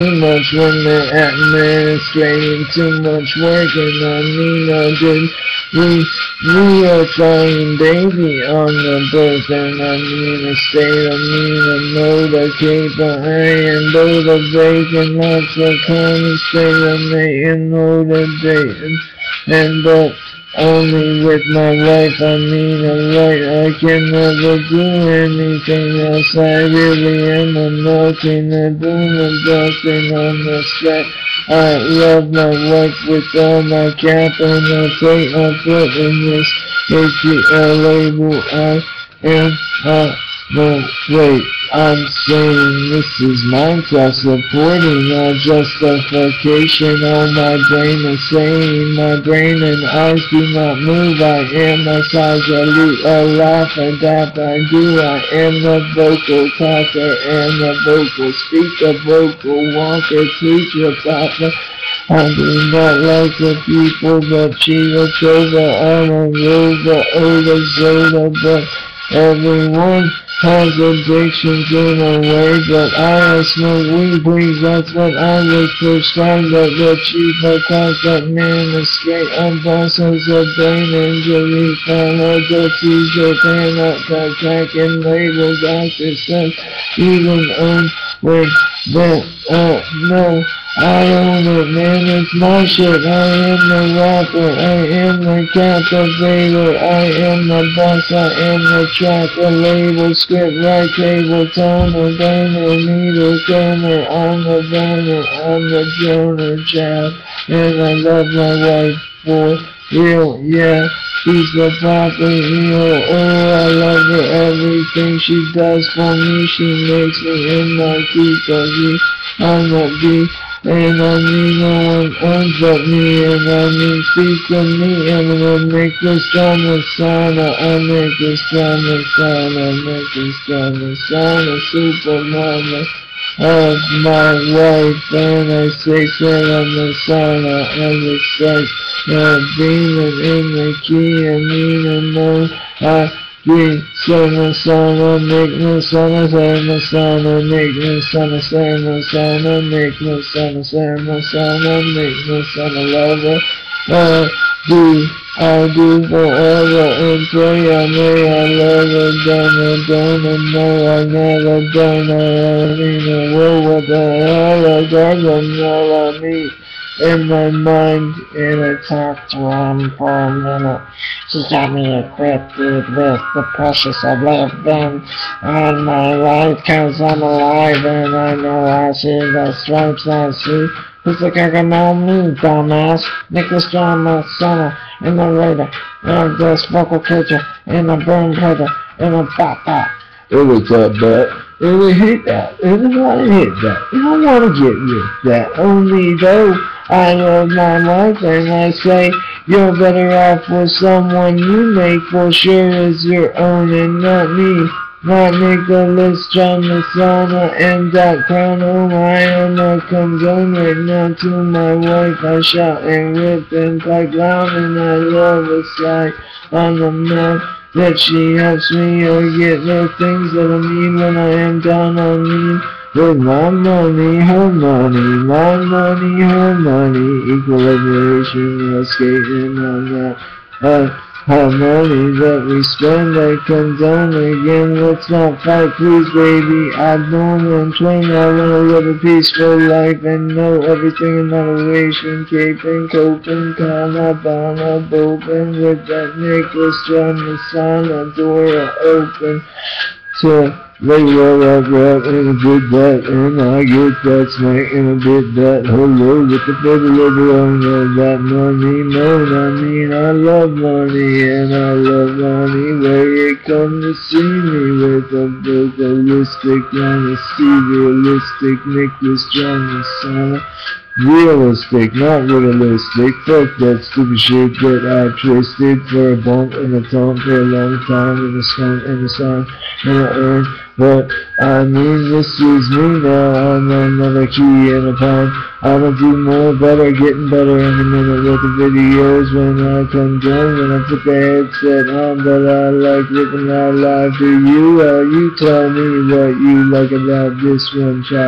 Too much when they're administrating too much work, and I mean I did we are flying baby on the birth, and I mean a state, I mean a motivate, but I am motivating lots of conversating, motivating, and but only with my life, I mean alright, I can never do anything else, I really am a melting, a boom, and busting on the set. I love my wife with all my capital plate I put in this ATL label, I am no, wait, I'm saying this is Minecraft supporting a justification. All my brain is saying, my brain and eyes do not move. I am a size elite, a laugh, a dap, I do. I am the vocal talker and the vocal speaker, vocal walker, teacher, papa. I do not like the people that cheat us over. I'm a rover, Oda Zoda, but everyone has addictions in a way, but I smoke weed, please, that's what I was prescribed, but the cheaper cost that man escape, unbosses a brain injury, follow the teaser, pan up, attacking labels, after sex, even own with that, no. I own it, man, it's my shit. I am the rapper, I am the captivator, I am the boss, I am the tracker, label, script, right table, toner, donor, needle, donor, I'm the donor, I'm the donor, child, and I love my wife for real, yeah. She's the proper hero, oh I love her, everything she does for me, she makes me in my keeper, I'm the B. And I mean no one owns but me, and I mean speak to me, I'm gonna make this drama sauna, I make this drama sauna, make this drama sauna, super mama of my wife, and I say that I'm the sauna, I'm the sex, a demon in the key, I mean no, I we sana sana make no sana sana sana make no sana sana sana make no sana sana sana make no sana lover. I do forever and pray I may I never don't know I never done I mean a world what the hell I don't know I mean in my mind, and I talked to him for a minute. He got me equipped with the precious Leviathan on my life, cause I'm alive and I know I see the stripes I see. Who's the gargamel me, dumbass? Nicholas John, my son, and the raider, and this vocal creature, and a burn cutter, and a bat. It was up, but it would hit that. It was want to hit that. You don't want to get with that. Only though I love my life, and I say you're better off with someone you make for sure is your own and not me. Not Nicholas, John, MESSANA, and .crown. Oh, I am a conglomerate now to my wife. I shout and whip and pipe loud, and I love a sky on the mouth. That she helps me or get the things that I need when I am down on me. With my money, her money, my money, her money, equal liberation, we're skating on that. Her money that we spend, I condone again, let's not fight, please baby, I don't want train, I wanna live a peaceful life and know everything in moderation, caping, coping, Kanabana, Bobin, with that Nicholas, John, MESSANA, door open, to lay where I grab and a bit that, and I get that smack and a bit that, hello, with the privilege of that money, no, I mean, I love money, and I love money, where you come to see me with a vocalistic, honesty, realistic, Nicholas, John, MESSANA. Realistic, not realistic. Fuck that stupid shit that I twisted for a bump and a thump for a long time and a skunk and a song and a earn. But I mean, this is me now. I'm another key in a pound. I'ma do more, better, getting better in a minute with the videos when I come down. When I put the headset on, but I like looking out live to you. You tell me what you like about this one, child.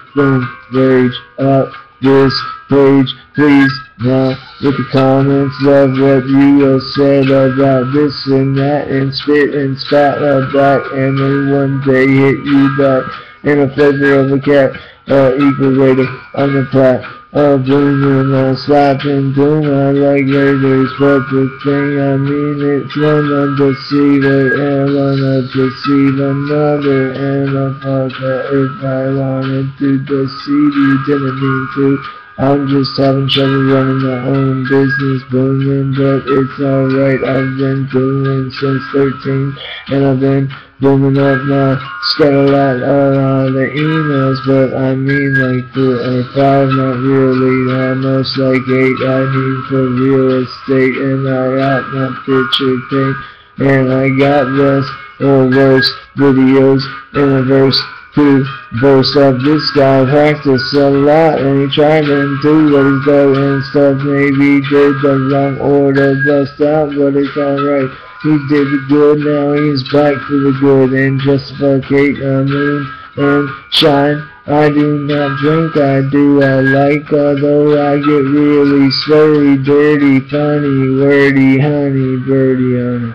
boom, rage up this page, please. Now, with the comments of what you have said about this and that, and spit and spat back, and then one day hit you back in a flavor of a cat, equal rating on the plat. Boom and slapping, boom, I like raiders, but the thing I mean, it's wanna deceive it, and wanna deceive another, and a fucker if I wanted to deceive you, didn't mean to. I'm just having trouble running my own business, booming, but it's alright. I've been doing since 13, and I've been booming up now. Got a lot of the emails, but I mean like 4 or 5, not really, almost like 8. I need for real estate, and I got my picture paint, and I got less or worse videos in a verse to burst up. This guy practiced a lot, and he tried to do what he's done and stuff. Maybe he did the wrong order, bust out, but it's alright. He did the good, now he's back for the good, and justificate a moon and shine. I do not drink, I like, although I get really slurry, dirty, funny, wordy, honey, birdie on it.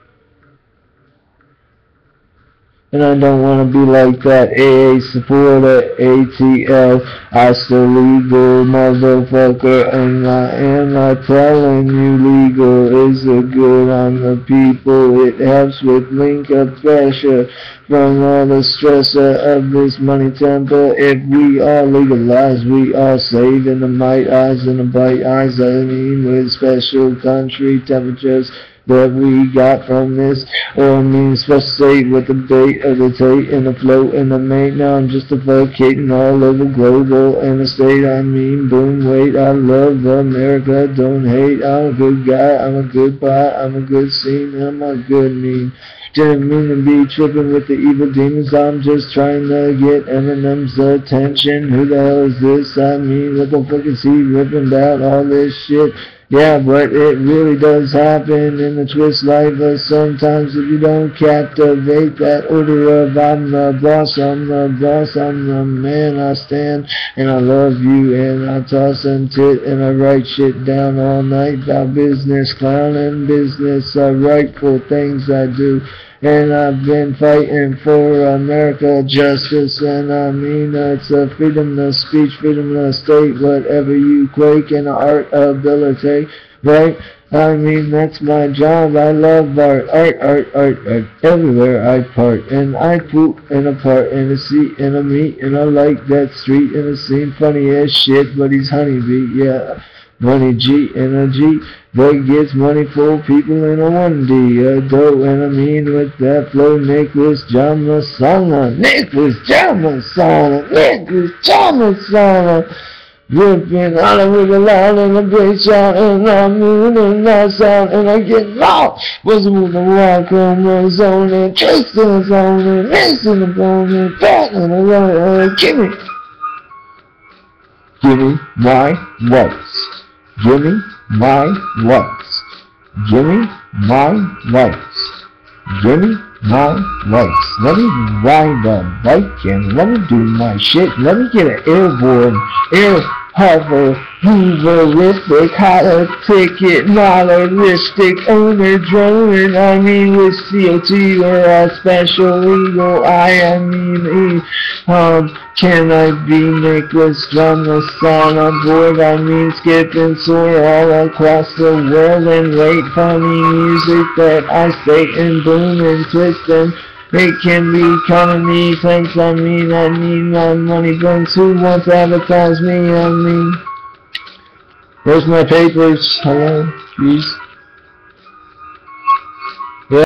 And I don't want to be like that AA supporter, ATL, I still legal, motherfucker, and I am not telling you legal is a good on the people. It helps with link up pressure from all the stressor of this money temper. If we all legalize, we all save in the might eyes and the bright eyes, I mean with special country temperatures that we got from this, or I mean special state with the bait of the tate and the float and the mate. Now I'm justificating all over global and the state, I mean boom, wait, I love America, don't hate, I'm a good guy, I'm a good pie, I'm a good scene, I'm a good mean. Didn't mean to be tripping with the evil demons, I'm just trying to get Eminem's attention. Who the hell is this? I mean, what the fuck is he ripping about all this shit? Yeah, but it really does happen in the twist life, but sometimes if you don't captivate that order of I'm the boss, I'm the boss, I'm the man, I stand, and I love you, and I toss and tit, and I write shit down all night about business, clown and business, rightful things I do. And I've been fighting for America justice, and I mean it's a freedom of speech, freedom of state, whatever you quake in art ability, right? I mean that's my job, I love art, everywhere I part, and I poop in a part, in a seat, in a meat, and I like that street, in a scene, funny as shit, but he's honeybee, yeah. Money G and a G that gets money for people in a 1D, a dough, and I mean with that flow, Nicholas Jamasana, ripping out of with a loud and a great shot, and I'm moving that sound, and I get lost. Wasn't with the walk on the zone, and traced in the zone, and racing the bone, and batting the road, give me my rights. Give me my rights. Give me my rights. Give me my rights. Let me ride a bike and let me do my shit. Let me get an airborne, air hover, hooverific, hot a ticket, monolithic, owner drone, I mean with COT or a special eagle, I mean can I be Nicholas from the sun aboard? I mean skip and soar all across the world and rate funny music that I say and boom and twist and it can be economy, thanks, I mean my money brings who wants to advertise me, I mean. Where's my papers? Hello? Please?